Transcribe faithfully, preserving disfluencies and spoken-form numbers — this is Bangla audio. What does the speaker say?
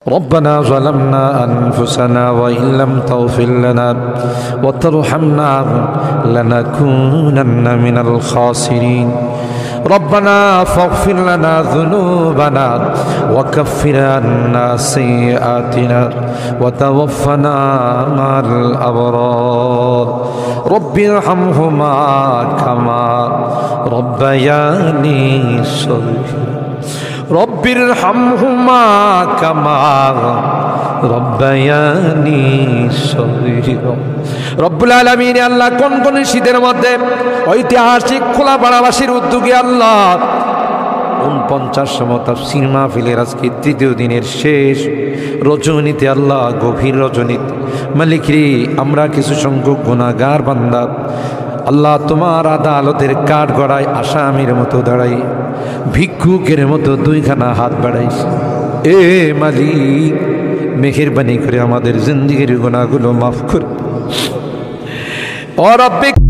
ربنا ظلمنا أنفسنا وإن لم تغفر لنا وترحمنا لنكونن من الخاسرين ربنا فاغفر لنا ذنوبنا وكفر عنا سيئاتنا وتوفنا مع الأبرار رب ارحمهما كما ربياني صغيرا رب ارحمهما كما ربياني صغيرا রব্বুল আলামিন আল্লাহ কোন কোন শীতের মধ্যে ঐতিহাসিক খোলাপাড়াবাসীর উদ্যোগে আল্লাহ উনপঞ্চাশতম তাফসীর মাহফিলের আজকে তৃতীয় দিনের শেষ রজনীতে আল্লাহ গভীর রজনীতে মালিক রে আমরা কিছু সংখ্যক গুনাহগার বান্দা আল্লাহ তোমার আদালতের কাঠ গড়ায় আসামির মতো দাঁড়াই ভিক্ষুকের মতো দুইখানা হাত বাড়াইছে এ মালিক মেহেরবানি করে আমাদের জিন্দেগির গুনাহগুলো মাফ কর ও রব্বিক